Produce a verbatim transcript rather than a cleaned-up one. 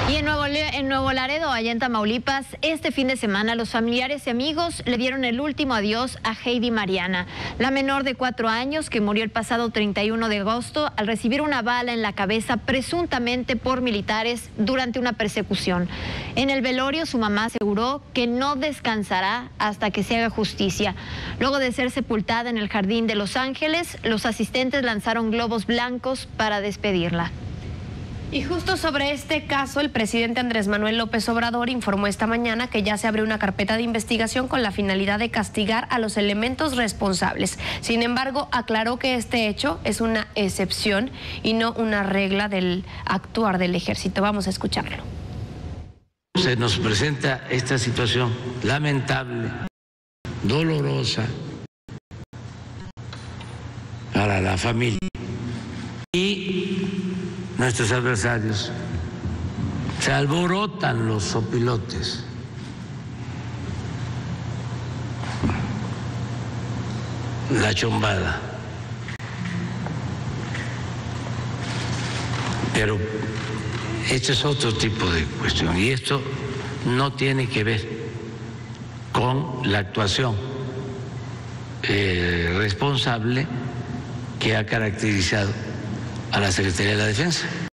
Y en Nuevo, en Nuevo Laredo, allá en Tamaulipas, este fin de semana los familiares y amigos le dieron el último adiós a Heidi Mariana, la menor de cuatro años que murió el pasado treinta y uno de agosto al recibir una bala en la cabeza presuntamente por militares durante una persecución. En el velorio su mamá aseguró que no descansará hasta que se haga justicia. Luego de ser sepultada en el Jardín de Los Ángeles, los asistentes lanzaron globos blancos para despedirla. Y justo sobre este caso, el presidente Andrés Manuel López Obrador informó esta mañana que ya se abrió una carpeta de investigación con la finalidad de castigar a los elementos responsables. Sin embargo, aclaró que este hecho es una excepción y no una regla del actuar del ejército. Vamos a escucharlo. Se nos presenta esta situación lamentable, dolorosa para la familia y nuestros adversarios. Se alborotan los sopilotes. La chombada. Pero este es otro tipo de cuestión y esto no tiene que ver con la actuación eh, responsable que ha caracterizado a la Secretaría de la Defensa.